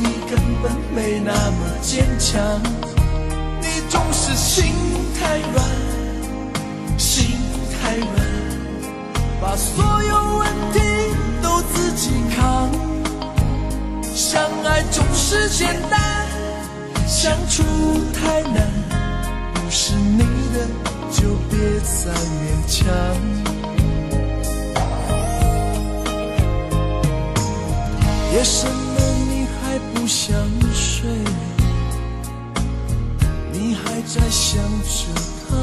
你根本没那么坚强，你总是心太软，心太软，把所有问题都自己扛。相爱总是简单，相处太难，不是你的就别再勉强。夜深了你还不想睡，你还在想着他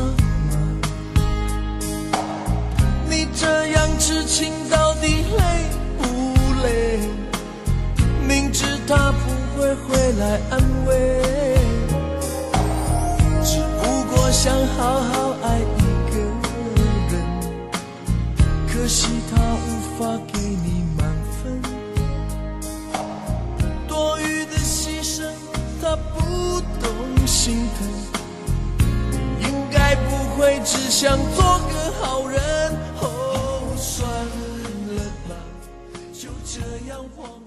吗？你这样痴情到底累不累？明知他不会回来安慰，只不过想好好爱一个人，可惜他无法给你满分，多余的牺牲他不懂心疼，应该不会只想做个好人。哦，算了吧，就这样忘了。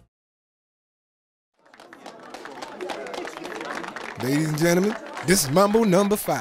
Ladies and gentlemen, this is Mambo number 5.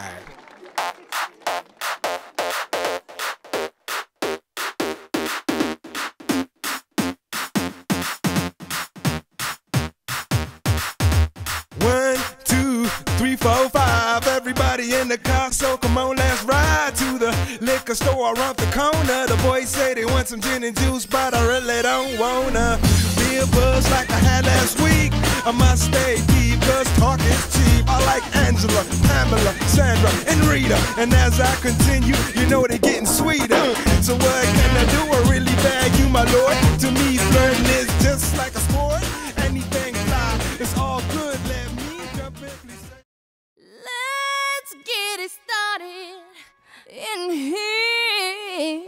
One, two, three, four, five. Everybody in the car, so come on, let's ride to the liquor store around the corner. The boys say they want some gin and juice, but I really don't wanna be a buzz like I had last week. I must stay deep, cause talk is cheap. I like Angela, Pamela, Sandra, and Rita. And as I continue, you know they're getting sweeter. So what can I do? I really bag you, my lord. To me, flirting is just like a sport. Anything fly, it's all good. Let me jump in, please. Let's get it started in here.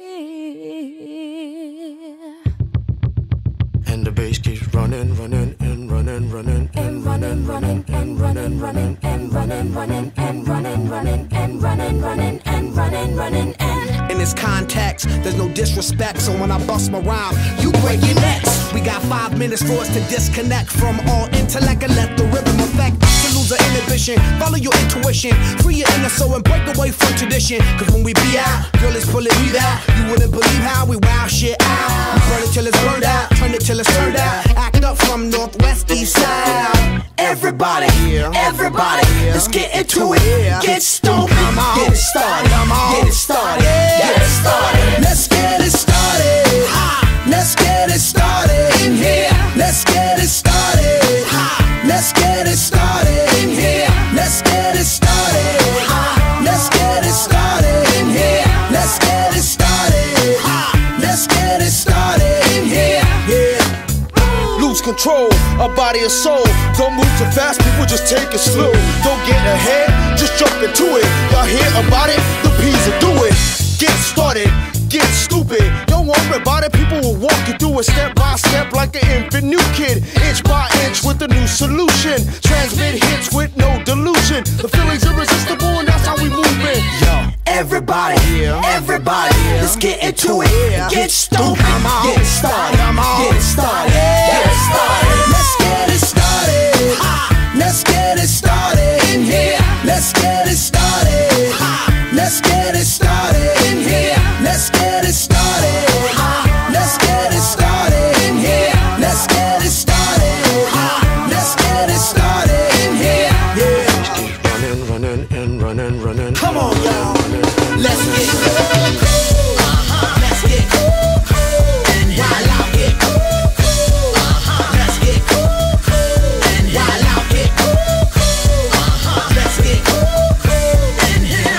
And the bass keeps running, running, and running, running, and running, running, and running, running, and running, running, and running, running, and running, running, and running, running, and. In this context, there's no disrespect, so when I bust my rhyme, you break your necks. We got 5 minutes for us to disconnect from all intellect and let the rhythm affect us to lose our inhibition. Follow your intuition, free your inner soul and break away from tradition. Cause when we be out, girl, it's pulling me out. You wouldn't believe how we wow shit out. We burn it till it's burned out, turn it till it's turned out. Act up from northwest, east side. Everybody, everybody, let's get into it. Get stoked, get it started, get it started, get it started. Let's get it started. Let's get it started in here. Let's get it started. Let's get it started in here. Let's get it started. Let's get it started in here. Let's get it started. Let's get it started in here. Yeah. Lose control, a body and soul. Don't move too fast, people just take it slow. Don't get ahead, just jump into it. Y'all hear about it? The P's will do it. Get started, get stupid. Don't worry about it, people will walk you through it step by step like an infant new kid. Inch by inch with a new solution. Transmit hits with no delusion. The feeling's irresistible and that's how we move it. Yo. Everybody, everybody, let's get into it. Get stoked, get it started, get it started, get it started. Let's get it started. Let's get it started in here. Let's get it started. Let's get it started in here. Let's get it started. Let's get it started in here. Let's get it started. Let's get it started in here. Yeah. Keep running, running, and running, running. Come on, y'all. Let's get cool. Let's get cool. And while I get cool. Let's get cool. And while I get cool. Let's get cool. And here.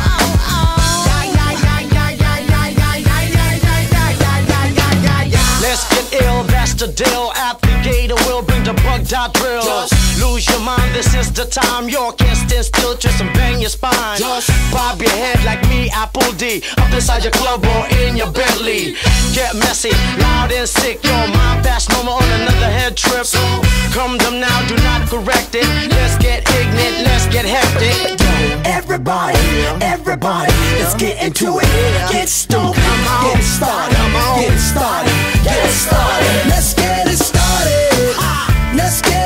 Let's get ill, that's the deal. Applicator will bring the bug dot drill. Lose your mind, this is the time. You can't stand still, twist and bang your spine. Bob your head like me, Apple D. Up inside your club or in your Bentley. Get messy, loud and sick. Your mind fast, no more on another head trip. Come them now, do not correct it. Let's get ignorant, let's get hectic. Everybody, everybody, let's get into it. Get stoked, get it started, get it started, get it started. Let's get it started. Let's get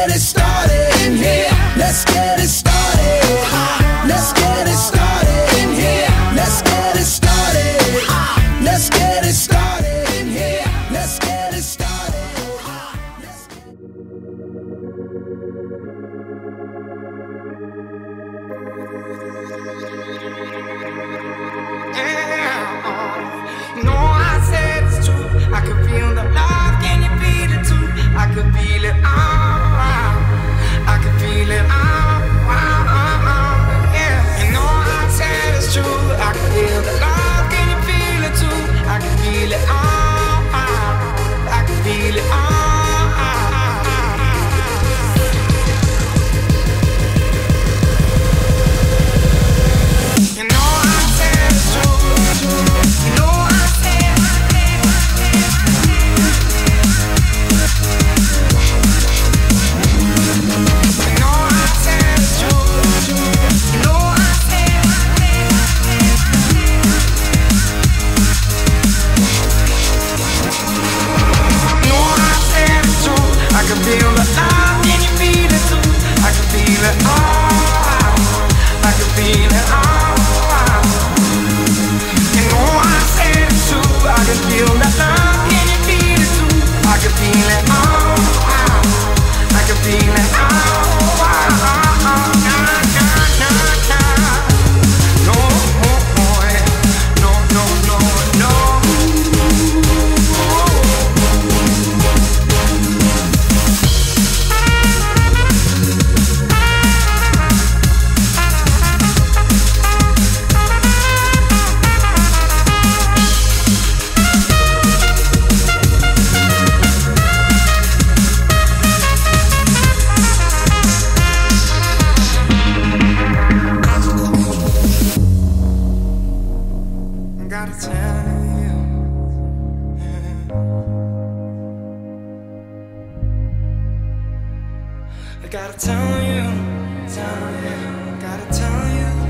I gotta tell you, gotta tell you.